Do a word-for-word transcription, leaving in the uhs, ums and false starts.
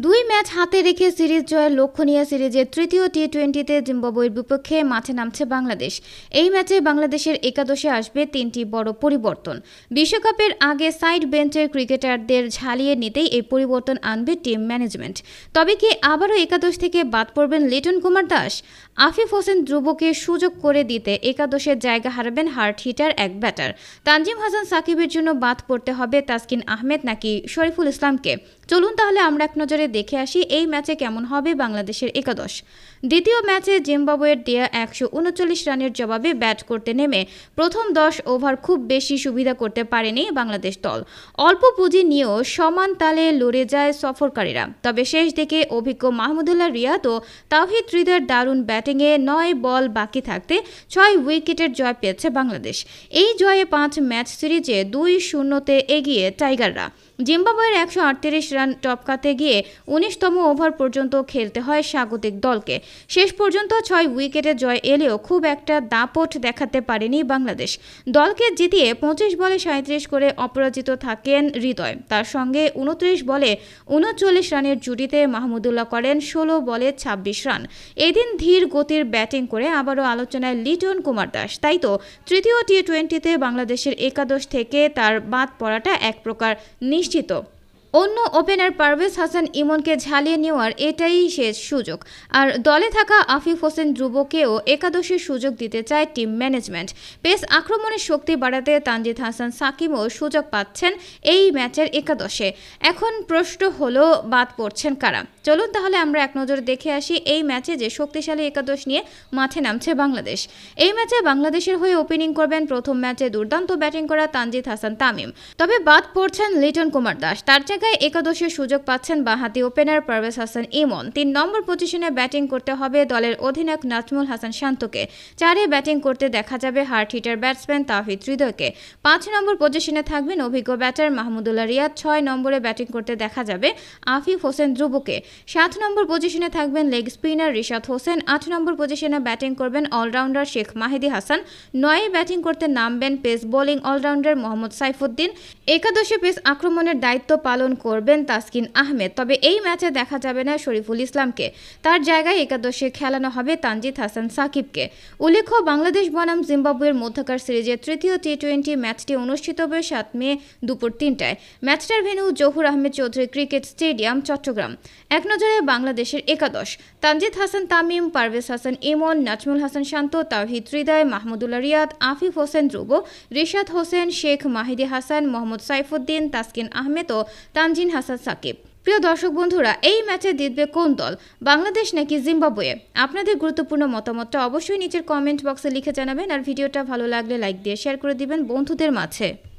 দুই ম্যাচ হাতে রেখে সিরিজ জয়ের লক্ষ্য নিয়ে সিরিজের তৃতীয় টি টোয়েন্টিতে জিম্বাবুয়ের বিপক্ষে মাঠে নামছে বাংলাদেশ। এই ম্যাচে বাংলাদেশের একাদশে আসবে তিনটি বড় পরিবর্তন। বিশ্বকাপের আগে সাইড বেঞ্চের ক্রিকেটারদের ঝালিয়ে নিতেই এই পরিবর্তন আনবে টিম ম্যানেজমেন্ট। তবে কি আবারও একাদশ থেকে বাদ পড়বেন লিটন কুমার দাস? আফিফ হোসেন ধ্রুবকে সুযোগ করে দিতে একাদশের জায়গা হারাবেন হার্ড হিটার এক ব্যাটার। তানজিম হাসান সাকিবের জন্য বাদ পড়তে হবে তাসকিন আহমেদ নাকি শরীফুল ইসলামকে? চলুন তাহলে আমরা এক নজরে দেখে আসি এই ম্যাচে কেমন হবে বাংলাদেশের একাদশ। দ্বিতীয় ম্যাচে জিম্বাবুয়ের দেয়া একশো উনচল্লিশ রানের জবাবে ব্যাট করতে নেমে প্রথম দশ ওভার খুব বেশি সুবিধা করতে পারেনি বাংলাদেশ দল। অল্প পুঁজি নিয়েও সমান তালে লড়ে যায় সফরকারীরা। তবে শেষ দিকে অভিজ্ঞ মাহমুদুল্লাহ রিয়াদ ও তাওহিদ হৃদয়ের দারুণ ব্যাটিংয়ে নয় বল বাকি থাকতে ছয় উইকেটের জয় পেয়েছে বাংলাদেশ। এই জয়ে পাঁচ ম্যাচ সিরিজে দুই শূন্যতে এগিয়ে টাইগাররা। জিম্বাবুয়ের একশো আটত্রিশ রান টপকাতে গিয়ে উনিশতম ওভার পর্যন্ত খেলতে হয় স্বাগতিক দলকে। শেষ পর্যন্ত ছয় উইকেটে জয় এলেও খুব একটা দাপট দেখাতে পারেনি বাংলাদেশ। দলকে জিতিয়ে পঁচিশ বলে সাঁইত্রিশ করে অপরাজিত থাকেন হৃদয়। তার সঙ্গে উনত্রিশ বলে উনচল্লিশ রানের জুটিতে মাহমুদুল্লাহ করেন ষোলো বলে ছাব্বিশ রান। এদিন ধীর গতির ব্যাটিং করে আবারও আলোচনায় লিটন কুমার দাস। তাই তো তৃতীয় টি টোয়েন্টিতে বাংলাদেশের একাদশ থেকে তার বাদ পড়াটা এক প্রকার নিশ্চিত। অন্য ওপেনার পারভেজ হাসান ইমনকে ঝালিয়ে নেওয়ার এটাই শেষ সুযোগ। আর দলে থাকা আফিফ হোসেন ধ্রুবকেও একাদশের সুযোগ দিতে চায় টিম ম্যানেজমেন্ট। পেস আক্রমণের শক্তি বাড়াতে তানজিদ হাসান সাকিবও সুযোগ পাচ্ছেন এই ম্যাচের একাদশে। এখন প্রশ্ন হলো বাদ পড়ছেন কারা? চলুন তাহলে আমরা এক নজরে দেখে আসি এই ম্যাচে যে শক্তিশালী একাদশ নিয়ে মাঠে নামছে বাংলাদেশ। এই ম্যাচে বাংলাদেশের হয়ে ওপেনিং করবেন প্রথম ম্যাচে দুর্দান্ত ব্যাটিং করা তানজিদ হাসান তামিম। তবে বাদ পড়ছেন লিটন কুমার দাস। তার একাদশের সুযোগ পাচ্ছেন বাঁহাতি ওপেনার পারভেজ হাসান ইমন। তিন নম্বর পজিশনে ব্যাটিং করতে হবে দলের অধিনায়ক নাজমুল হাসান শান্তকে। চারে ব্যাটিং করতে দেখা যাবে হার্ড হিটার ব্যাটসম্যান তাওহিদ হৃদয়কে। পাঁচ নম্বর পজিশনে থাকবেন অভিজ্ঞ ব্যাটার মাহমুদুল্লাহ রিয়াদ। ছয় নম্বরে ব্যাটিং করতে দেখা যাবে আফিফ হোসেন ধ্রুবকে। সাত নম্বর পজিশনে থাকবেন লেগ স্পিনার রিশাদ হোসেন। আট নম্বর পজিশনে ব্যাটিং করবেন অলরাউন্ডার শেখ মাহিদি হাসান। নয়ে ব্যাটিং করতে নামবেন pace bowling all rounder Mohammad Saifuddin. একাদশে পেস আক্রমণের দায়িত্ব পালন করবেন তাসকিন আহমেদ। তবে এই ম্যাচে দেখা যাবে না শরীফুল ইসলামকে। তার জায়গায় একাদশে খেলানো হবে তানজিদ হাসান সাকিবকে। উল্লেখ্য, বাংলাদেশ বনাম জিম্বাবুয়ের মধ্যকার সিরিজের তৃতীয় টি টোয়েন্টি ম্যাচটি অনুষ্ঠিত হবে সাত মে দুপুর তিনটায়। ম্যাচটার venue Zahur Ahmed Chowdhury cricket stadium, Chattogram. এক নজরে বাংলাদেশের একাদশ: তানজিদ হাসান তামিম, পারভেজ হাসান ইমন, নাজমুল হাসান শান্ত, তাওহিদ হৃদয়, মাহমুদুল্লাহ রিয়াদ, আফিফ হোসেন ধ্রুব, রিশাদ হোসেন, শেখ মাহিদি হাসান, মোহাম্মদ সাইফুদ্দিন, তাসকিন আহমেদ ও তানজিন হাসান সাকিব। প্রিয় দর্শক বন্ধুরা, এই ম্যাচে জিতবে কোন দল, বাংলাদেশ নাকি জিম্বাবুয়ে? আপনাদের গুরুত্বপূর্ণ মতামতটা অবশ্যই নিচের কমেন্ট বক্সে লিখে জানাবেন। আর ভিডিওটা ভালো লাগলে লাইক দিয়ে শেয়ার করে দিবেন বন্ধুদের মাঝে।